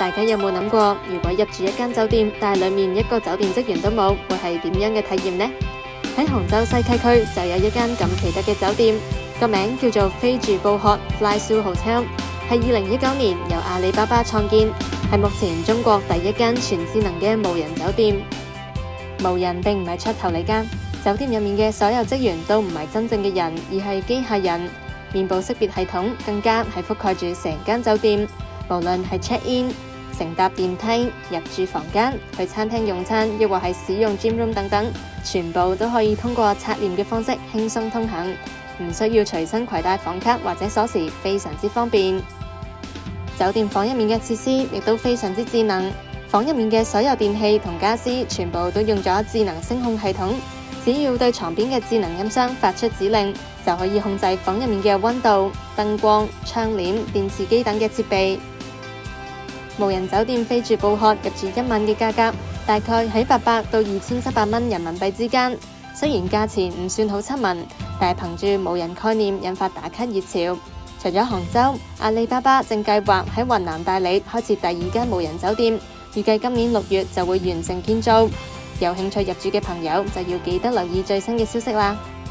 大家有冇諗過，如果入住一間酒店，但係裡面一個酒店職員都冇，會係點樣嘅體驗呢？喺杭州西溪區就有一間咁奇特嘅酒店，個名叫做飛住布殼 Fly Zoo Hotel， 係2019年由阿里巴巴創建，係目前中國第一間全智能嘅無人酒店。無人並唔係噱頭嚟㗎，酒店入面嘅所有職員都唔係真正嘅人，而係機械人。面部識別系統更加係覆蓋住成間酒店，無論係 check in、乘搭電梯、入住房間、去餐廳用餐，亦或係使用 gym room 等等，全部都可以通過刷臉嘅方式輕鬆通行，唔需要隨身攜帶房卡或者鎖匙，非常之方便。酒店房入面嘅設施亦都非常之智能，房入面嘅所有電器同家私全部都用咗智能聲控系統，只要對床邊嘅智能音箱發出指令，就可以控制房入面嘅溫度、燈光、窗簾、電視機等嘅設備。無人酒店飛住布殼入住1晚嘅價格大概喺800到2700蚊人民幣之間，雖然價錢唔算好親民，但係憑住無人概念引發打卡熱潮。除咗杭州，阿里巴巴正計劃喺雲南大理開設第2間無人酒店，預計今年6月就會完成建造。有興趣入住嘅朋友就要記得留意最新嘅消息啦。